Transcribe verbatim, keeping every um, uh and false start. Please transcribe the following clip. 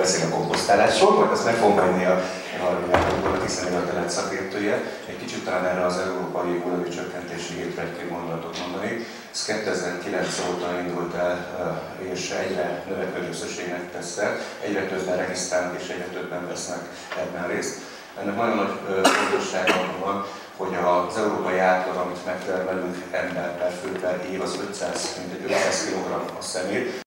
beszél a komposztálásról, majd azt meg fogom menni a harmadjáról, hiszen ő a terület szakértője. Egy kicsit talán erre az európai hulladék csökkentési hétre egy-két mondatot mondani. Ez kétezer-kilenc óta indult el, és egyre növekvő összességnek tesz el. Egyre többen regisztrálnak és egyre többen vesznek ebben részt. Ennek nagyon nagy fontossága van, hogy az európai átlag, amit megtermelünk ember per fő per év, az ötszáz, mint egy ötszáz kilogramm a személy.